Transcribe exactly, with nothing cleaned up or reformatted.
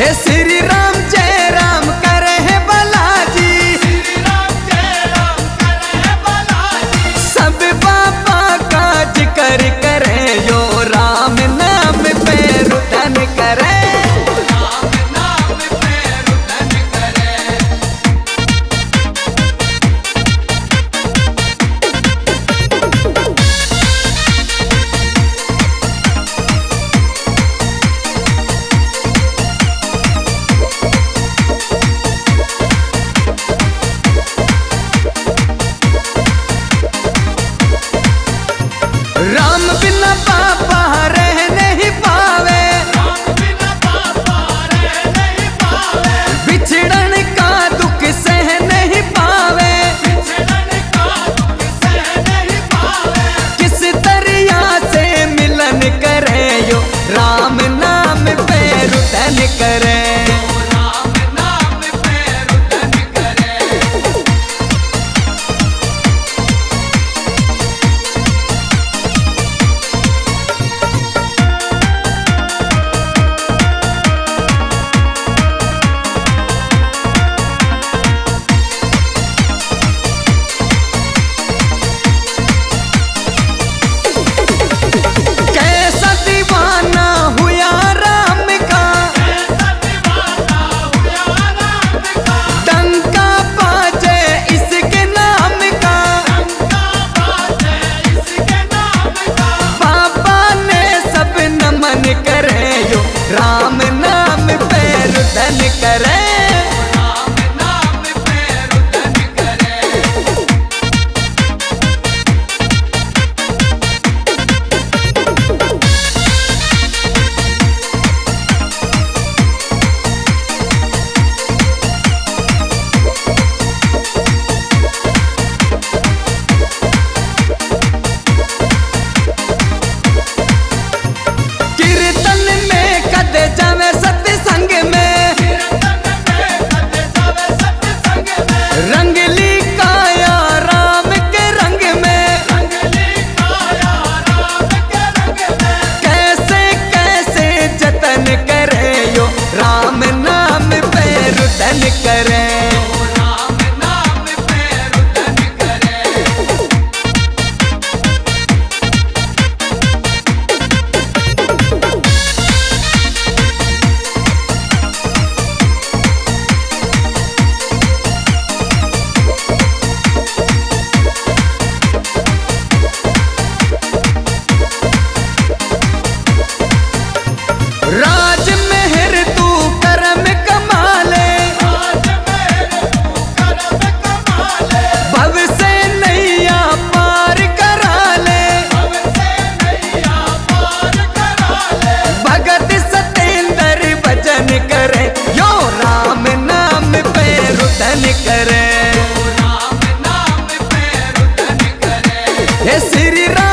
हे श्री राम जय राम करे है बालाजी, श्री राम जय राम करे है बालाजी। सब बाबा का जिक्र करे यो राम नाम पे रुदन करे, राम नाम पे रुदन करे। राम बिना पापा रह नहीं पावे, राम बिना पापा रह नहीं पावे। बिछड़न का दुख सह नहीं पावे, बिछड़न का दुख सह नहीं पावे। किस दरिया से मिलन करे यो राम नाम पे रुदन करे, राम नाम पे रुदन करे। कैसा दीवाना हुआ राम का, ऐसा दीवाना हुआ राम का। डंका बाजे इसके नाम का, डंका बाजे इसके नाम का। पापा ने सब नमन करे यो राम नाम पे रुदन करे, राम नाम पे रुदन करे। कीर्तन में कद जावे सत्संग में, कीर्तन में कद जावे सत्संग में। रंगली काया राम के रंग में, रंगली काया राम के रंग में। कैसे कैसे जतन करे यो राम नाम पे रुदन करे, राम नाम पे रुदन करे। राज मेहर तू करम कमाले, आज मेरे तू करम कमाले। भव से नैया पार करा ले, अब से नैया पार करा ले। भगत सतेंद्र भजन करे यो राम नाम पे रुदन करे, राम नाम पे रुदन करे। हे श्री राम